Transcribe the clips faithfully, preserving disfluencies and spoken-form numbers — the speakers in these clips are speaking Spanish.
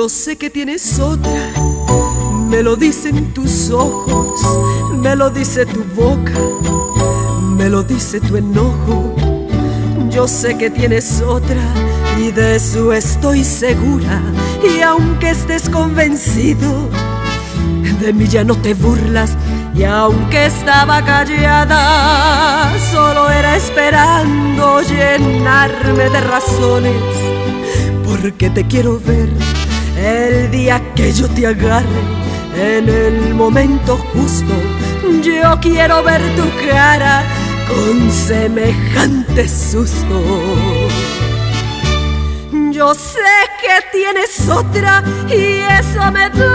Yo sé que tienes otra, me lo dicen tus ojos, me lo dice tu boca, me lo dice tu enojo. Yo sé que tienes otra y de eso estoy segura. Y aunque estés convencido, de mí ya no te burlas. Y aunque estaba callada, solo era esperando llenarme de razones, porque te quiero ver el día que yo te agarre en el momento justo. Yo quiero ver tu cara con semejante susto. Yo sé que tienes otra y eso me duele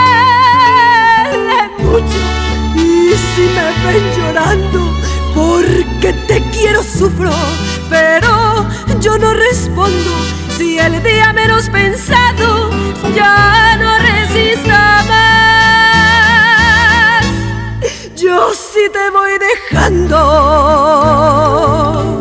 mucho. Y si me ven llorando porque te quiero sufro, pero yo no respondo. Si el día menos pensado ya no resisto más, yo sí te voy dejando.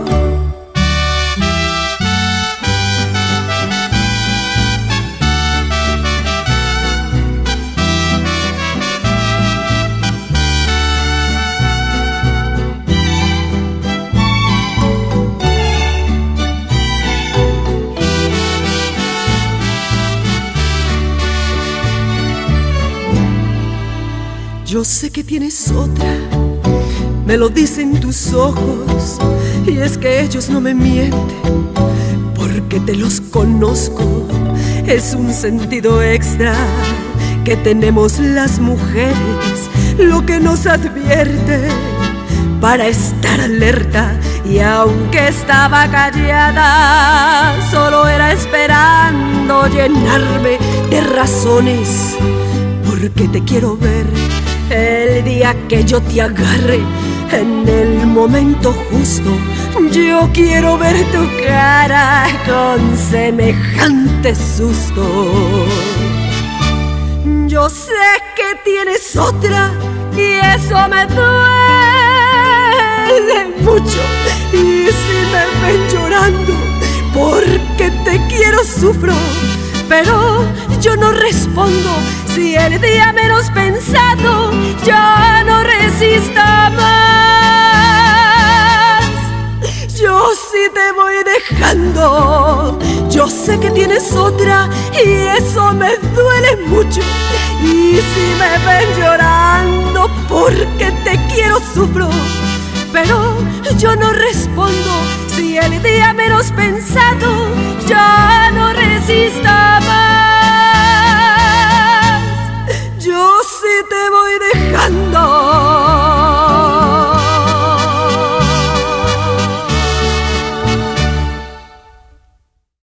Yo sé que tienes otra, me lo dicen tus ojos, y es que ellos no me mienten, porque te los conozco. Es un sentido extra que tenemos las mujeres, lo que nos advierte para estar alerta. Y aunque estaba callada, solo era esperando llenarme de razones, porque te quiero ver el día que yo te agarre en el momento justo. Yo quiero ver tu cara con semejante susto. Yo sé que tienes otra y eso me duele mucho. Y si me ven llorando porque te quiero sufro, pero yo no respondo. Si el día menos pensado ya no resisto más, yo sí te voy dejando. Yo sé que tienes otra y eso me duele mucho. Y si me ven llorando porque te quiero sufro, pero yo no respondo. Si el día menos pensado ya no resisto más, yo sí te voy dejando.